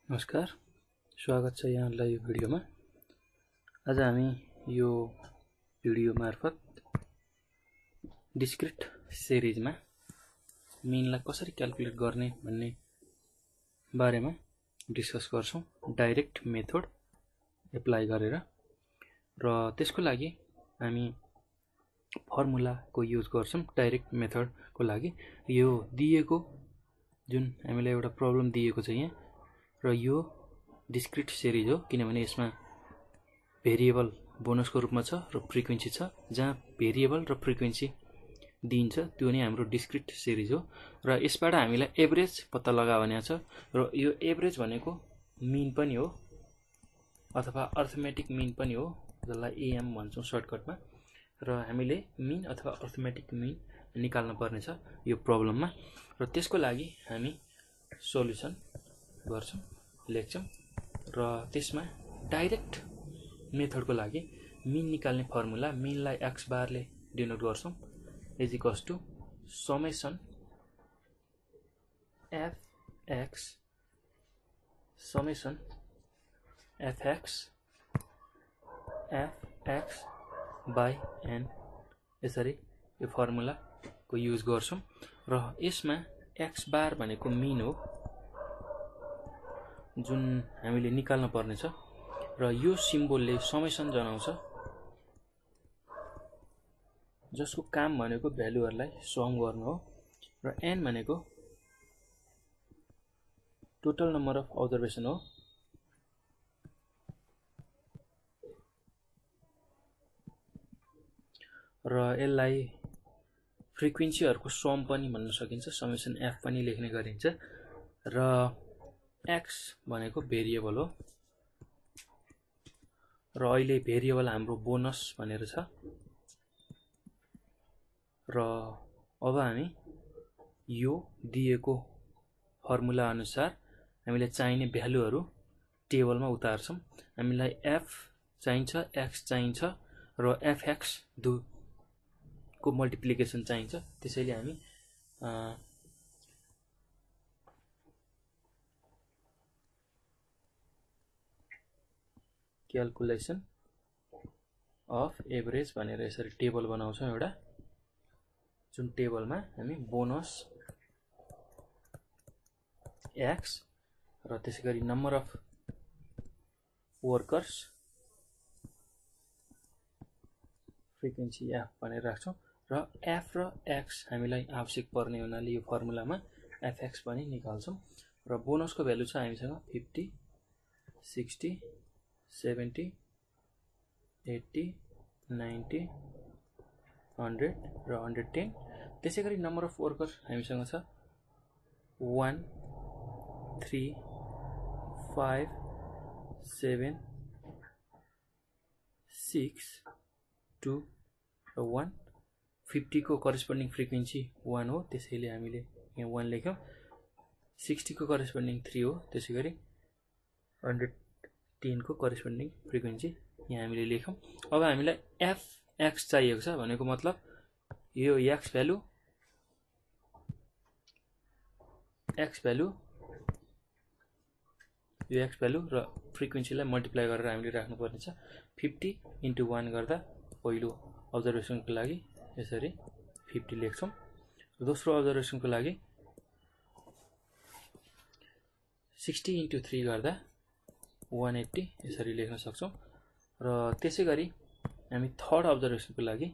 नमस्कार, स्वागत छ यहाँलाई यो भिडियोमा। आज हामी यो भिडियो मार्फत डिस्क्रिट सिरिजमा मिनलाई कसरी क्याल्कुलेट गर्ने भन्ने बारेमा डिस्कस गर्छौं, डाइरेक्ट मेथड एप्लाई गरेर। र त्यसको लागि हामी फर्मुलाको युज गर्छौं। डाइरेक्ट मेथडको लागि यो दिएको जुन हामीलाई एउटा प्रब्लम दिएको छ यहाँ, र यो डिस्क्रिट सिरिज हो किनभने यसमा भेरिएबल बोनसको रूपमा छ र फ्रिक्वेन्सी छ। जहाँ भेरिएबल र फ्रिक्वेन्सी दिन्छ त्यो नै हाम्रो डिस्क्रिट सिरिज हो। र यसबाट हामीलाई एभरेज पत्ता लगाउने छ, र यो एभरेज भनेको मिन पनि हो अथवा अर्थमेटिक मिन पनि हो, जसलाई एएम भन्छौं सर्टकटमा। र हामीले मिन अथवा अर्थमेटिक मिन निकाल्न पर्ने छ यो प्रब्लममा। र त्यसको लागि हामी सोलुसन गर्छौं, लेख्छौं। र त्यसमा डाइरेक्ट मेथडको लागि मिन निकाल्ने फर्मुला, मिनलाई एक्स बारले डिनोट गर्छौं, is equals to summation f x summation f x by n, यसरी यो फर्मुलाको युज गर्छौं। र यसमा एक्स बार भनेको मिन हो जुन हामीले निकाल्न पर्ने छ, र यो सिम्बोलले समेसन जनाउँछ, जसको काम भनेको भ्यालुहरुलाई सम गर्नु हो। र एन भनेको टोटल नम्बर अफ अब्जर्भेसन हो। र यसलाई फ्रिक्वेन्सीहरुको सम पनि भन्न सकिन्छ, समेसन एफ पनि लेख्ने गरिन्छ। र एक्स भनेको भेरिएबल हो, र अहिले भेरिएबल हाम्रो बोनस भनेर छ। र अब हामी यो दिएको फर्मुला अनुसार हामीले चाहिने भ्यालुहरु टेबलमा उतार्छौं। हामीलाई एफ चाहिन्छ, एक्स चाहिन्छ, र एफएक्स को मल्टिप्लिकेसन चाहिन्छ। त्यसैले हामी क्याल्कुलेसन अफ एभरेज भनेर यसरी टेबल बनाउँछौं एउटा, जुन टेबलमा हामी बोनस एक्स र त्यसैगरी number of workers frequency f भनेर राख्छौं। र एफ र एक्स हामीलाई आवश्यक पर्ने हुनाले यो फर्मुलामा एफएक्स पनि निकाल्छौं। र बोनसको भ्यालु छ हामीसँग 50, 60, 70, 80, 90, 100 र 110। त्यसैगरी नम्बर अफ वर्कर हामीसँग छ 1, 3, 5, 7, 6, 2 र 1। 50 को करेस्पोन्डिङ फ्रिक्वेन्सी 1 हो, त्यसैले हामीले यहाँ 1 लेख्यौं। 60 को करेस्पोन्डिङ 3 हो, त्यसैगरी 110 को करेस्पोन्डिङ फ्रिक्वेन्सी यहाँ हामीले लेख्यौं। अब हामीलाई एफ एक्स चाहिएको छ भनेको मतलब यो एक्स भ्यालु र फ्रिक्वेन्सीलाई मल्टिप्लाई गरेर हामीले राख्नुपर्ने छ। 50 इन्टु 1 गर्दा पहिलो अब्जर्भेसनको लागि यसरी 50 लेख्छौं। दोस्रो अब्जर्भेसनको लागि 60 इन्टु 3 गर्दा 180 यसरी लेख्न सक्छौं। र त्यसैगरी हामी थर्ड अब्जर्भेसनको लागि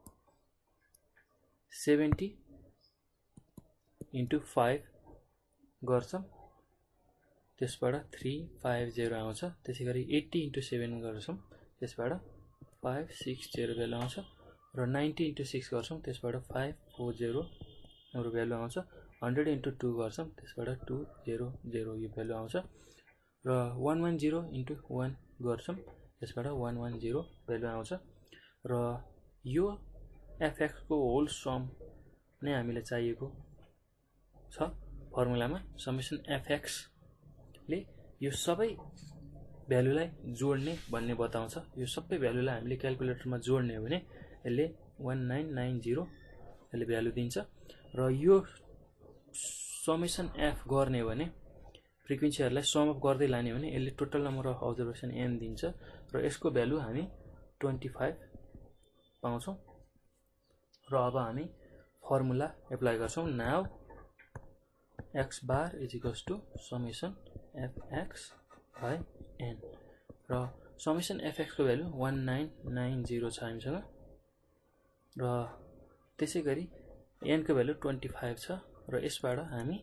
70 इन्टु 5 गर्छौं, त्यसबाट 350 आउँछ। त्यसैगरी 80 इन्टु 7 गर्छौं, त्यसबाट 560 भ्यालु आउँछ। र 90 इन्टु 6 गर्छौं, त्यसबाट 540 हाम्रो भ्यालु आउँछ। 100 इन्टु 2 गर्छौं, त्यसबाट 200 यो भ्यालु आउँछ। र 110 इन्टु 1 गर्छौं, त्यसबाट 110 भ्यालु आउँछ। र यो एफएक्स को होल सम नै हामीलाई चाहिएको छ फर्मुलामा। समेसन एफएक्स ले यो सबै भ्यालुलाई जोड्ने भन्ने बताउँछ। यो सबै भ्यालुलाई हामीले क्याल्कुलेटरमा जोड्ने हो भने यसले 1990 यसले भ्यालु दिन्छ। र यो समेसन एफ गर्ने भने फ्रिक्वेन्सीहरुलाई सम अप गर्दै लाने हो भने यसले total number of observation n दिन्छ र यसको भ्यालु हामी 25 पाउँछौं र अब हामी फर्मुला एप्लाई गर्छौं now x bar is equals to summation fx by n र summation fx को भ्यालु 1990 छ हामीसँग र त्यसैगरी n को भ्यालु 25 छ र यसबाट हामी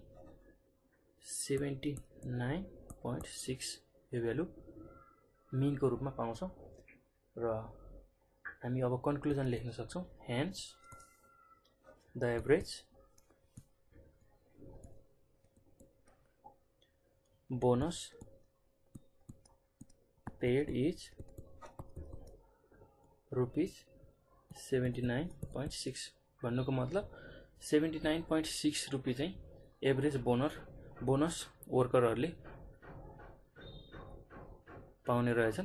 79.6 यो भ्यालु मीन को रूपमा पाउँछौं र हामी अब कन्क्लुजन लेख्न सक्छौं hence the average bonus paid is rupees 79.6 भन्नुको मतलब 79.6 रुपैयाँ चाहिँ एभरेज बोनस वर्करहरुले पाउने रहेछन्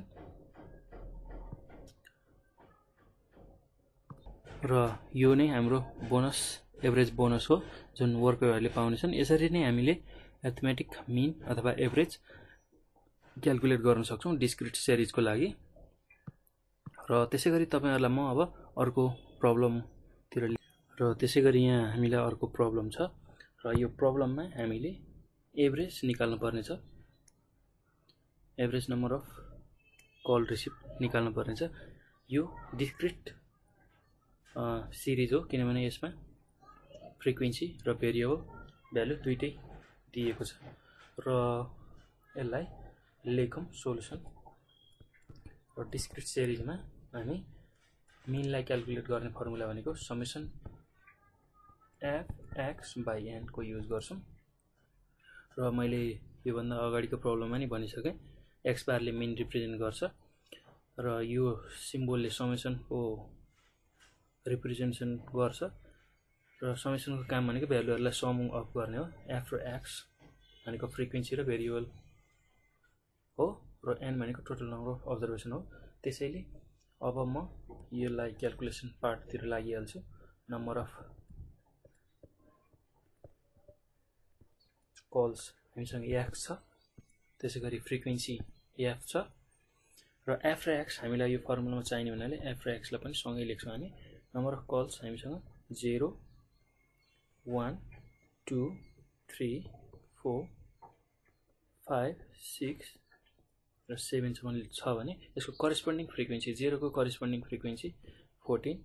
र यो नै हाम्रो बोनस एभरेज बोनस हो जुन वर्करहरुले पाउने छन्। यसरी नै हामीले अरिथमेटिक मीन अथवा एभरेज क्याल्कुलेट गर्न सक्छौं डिस्क्रिट सिरिजको लागि। र त्यसैगरी तपाईहरुलाई म अब अर्को प्रब्लम तिर र त्यसैगरी यहाँ हामीलाई अर्को प्रब्लम छ र यो प्रब्लममा हामीले एभरेज निकाल्नु पर्ने छ। Average number of call receive निकाल्नु पर्ने छ। यो डिस्क्रिट सिरिज हो किनभने यसमा फ्रिक्वेन्सी र भेरिएबल भ्यालु दुईटै दिएको छ र यसलाई लेखौं सोलुसन। र डिस्क्रिट सिरिजमा हामी मीनलाई क्याल्कुलेट गर्ने फर्मुला भनेको समेसन fx by n को युज गर्छौं र मैले यो भन्दा अगाडिको प्रब्लममा नि भनिसके x बार ले मीन रिप्रेजेन्ट गर्छ र यो सिम्बलले समेसन को रिप्रेजेन्टेसन गर्छ र समेसनको काम भनेको भ्यालुहरुलाई सम अप गर्ने हो। f र x भनेको फ्रिक्वेन्सी र भेरिएबल हो र n भनेको टोटल नम्बर अफ अब्जर्भेसन हो। त्यसैले अब म यसलाई क्याल्कुलेसन पार्ट तिर लागिहाल्छु। नम्बर अफ कल्स हामीसँग x छ त्यसैगरी फ्रिक्वेन्सी f छ र f र x हामीलाई यो फर्मुलामा चाहिने हुनाले f र x लाई पनि सँगै लेख्छौं हामी। नम्बर अफ कल्स हामीसँग 0 1 2 3 4 5 6 र 7 सम्म छ भने यसको करेस्पोन्डिङ फ्रिक्वेन्सी 0 को करेस्पोन्डिङ फ्रिक्वेन्सी 14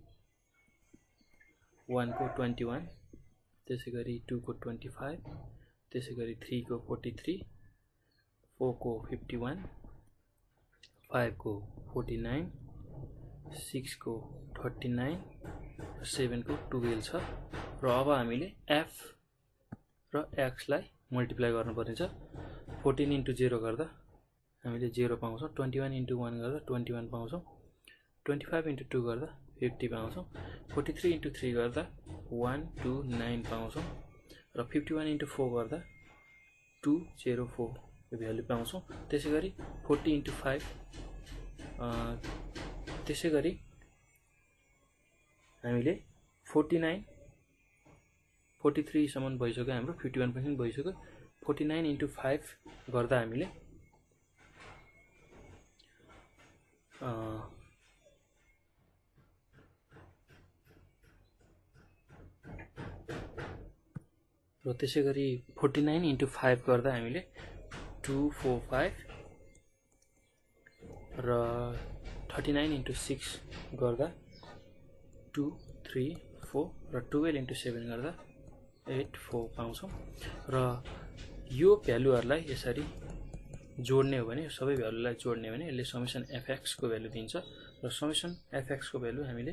1 को 21 त्यसैगरी 2 को 25 त्यसैगरी 3 को 43 4 को 51 5 को 49 6 को 39 7 को 12 छ र अब हामीले f र x लाई मल्टिप्लाई गर्नुपर्ने छ। 14 इन्टु 0 गर्दा हामीले 0 पाउँछौं। 21 इन्टु 1 गर्दा 21 पाउँछौं। 25 इन्टु 2 गर्दा 50 पाउँछौं। 43 इन्टु 3 गर्दा 129 पाउँछौं र 51 इन्टु 4 गर्दा 204 यो भ्यालु पाउँछौं। त्यसैगरी 40 इन्टु 5 त्यसैगरी हामीले 49 43 सम्म भइसक्यो हाम्रो 51 पनि भइसक्यो। 49 इन्टु 5 गर्दा हामीले र त्यसैगरी 49 इन्टु 5 गर्दा हामीले 245 र 39 इन्टु 6 गर्दा 234 र 12 इन्टु 7 गर्दा 84 पाउँछौं र यो भ्यालुहरुलाई यसरी जोड्ने हो भने सबै भ्यालुलाई जोड्ने हो भने यसले समेसन fx को भ्यालु दिन्छ र समेसन fx को भ्यालु हामीले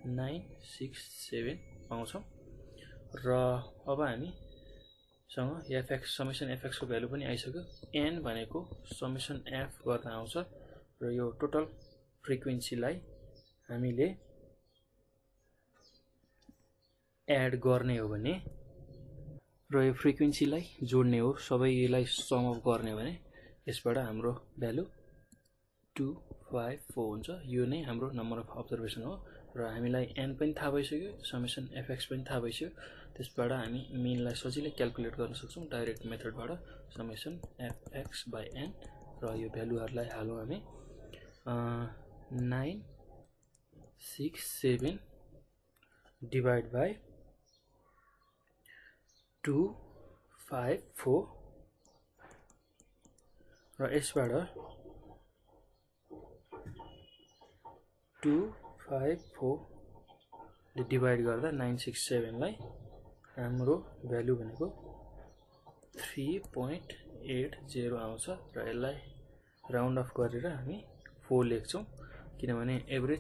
967 पाउँछौं र अब हामी सँग fx समेसन fx को भ्यालु पनि आइसक्यो। n भनेको समेसन f गर्दा आउँछ र यो टोटल फ्रिक्वेन्सीलाई हामीले एड गर्ने हो भने र यो फ्रिक्वेन्सीलाई जोड्ने हो सबैलाई सम अप गर्ने हो भने यसबाट हाम्रो भ्यालु 254 हुन्छ। यो नै हाम्रो नम्बर अफ अब्जर्भेसन हो र र हामीलाई n पनि थाहा भइसक्यो, समेसन fx पनि थाहा भइसक्यो। त्यसबाट हामी मिनलाई सजिलै क्याल्कुलेट गर्न सक्छौं डाइरेक्ट मेथडबाट समेसन fx by n र यो भ्यालुहरुलाई हालौं हामी 967 डिभाइड बाइ 254 र यसबाट 254 ले डिभाइड गर्दा 967 लाई हाम्रो भ्यालु भनेको 3.80 आउँछ र यसलाई राउन्ड अफ गरेर हामी 4 लेख्छौं किनभने एभरेज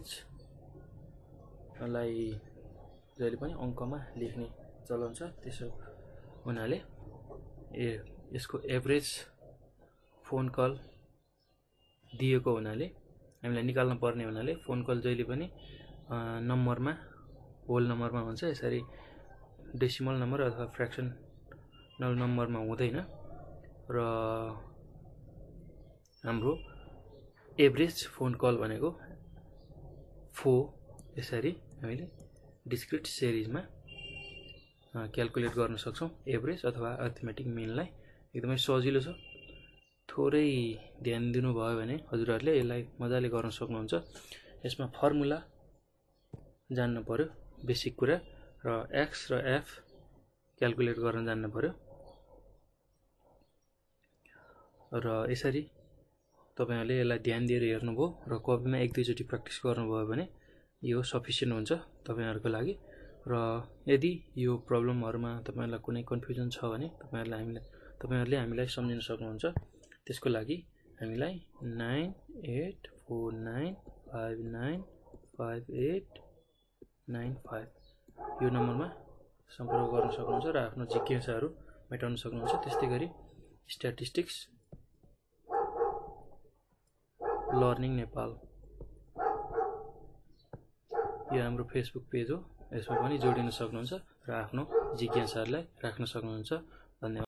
लाई जहिले पनि अंकमा लेख्ने चलन छ। त्यसो हुनाले यसको एभरेज फोन कल दिएको हुनाले हामीलाई निकाल्न पर्ने हुनाले फोन कल जहिले पनि नम्बरमा होल नम्बरमा हुन्छ, यसरी डेसिमल नम्बर अथवा फ्र्याक्सनल नम्बरमा हुँदैन र हाम्रो एभरेज फोन कल भनेको 4 यसरी हामीले डिस्क्रिट सिरिजमा क्याल्कुलेट गर्न सक्छौं एभरेज अथवा अरिथमेटिक मिनलाई। एकदमै सजिलो छ, थोरै ध्यान दिनु भयो भने हजुरहरुले यसलाई मजाले गर्न सक्नुहुन्छ। यसमा फर्मुला जान्न पर्यो बेसिक कुरा र x र f क्याल्कुलेट गर्न जान्न पर्यो र यसरी तपाईहरुले यसलाई ध्यान दिएर हेर्नुभयो र कपीमा एक दुई चोटी प्र्याक्टिस गर्नुभयो भने यो सफिसिएन्ट हुन्छ तपाईहरुको लागि। र यदि यो प्रब्लमहरुमा तपाईहरुलाई कुनै कन्फ्युजन छ भने तपाईहरुले हामीलाई सम्झिन सक्नुहुन्छ। त्यसको लागि हामीलाई 9849595895 यो नम्बरमा सम्पर्क गर्न सक्नुहुन्छ र आफ्नो जिज्ञासाहरु मेटाउन सक्नुहुन्छ। त्यस्तै गरी स्ट्याटिस्टिक्स लर्निङ नेपाल यो हाम्रो फेसबुक पेज हो, यसमा पनि जोडिन सक्नुहुन्छ र आफ्नो जिज्ञासाहरुलाई राख्न सक्नुहुन्छ। धन्यवाद।